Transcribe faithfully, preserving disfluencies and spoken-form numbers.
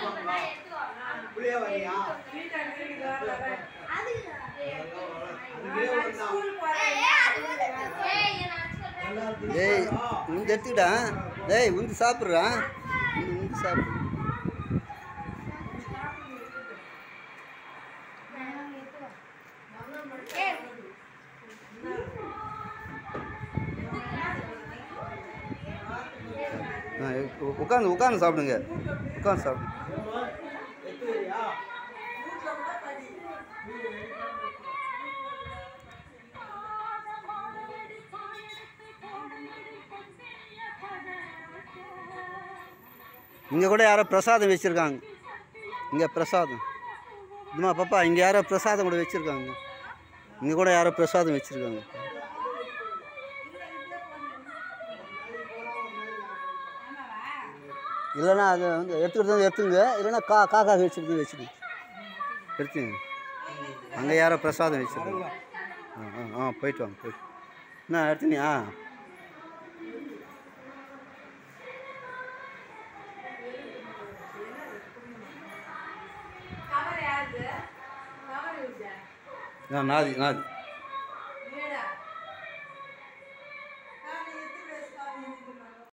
டேய் உந்து எடுத்துக்கிட்டா டேய் உந்து சாப்பிட்றா உந்து சாப்பிடு உட்காந்து உட்காந்து சாப்பிடுங்க உட்காந்து சாப்பிடுங்க இங்கே கூட யாரோ பிரசாதம் வச்சுருக்காங்க இங்கே பிரசாதம் இதுமா பாப்பா இங்கே யாரோ பிரசாதம் கூட வச்சுருக்காங்க இங்கே கூட யாரோ பிரசாதம் வச்சுருக்காங்க இல்லைன்னா அது வந்து எடுத்துக்கிட்டு வந்து எடுத்துங்க இல்லைன்னா கா காக்கா வச்சுருந்து வச்சுக்கோங்க எடுத்துங்க அங்கே யாரோ பிரசாதம் வச்சுருக்காங்க ஆ ஆ ஆ போயிட்டு வாங்க போயிட்டு என்ன எடுத்துனியா நாதி நாதி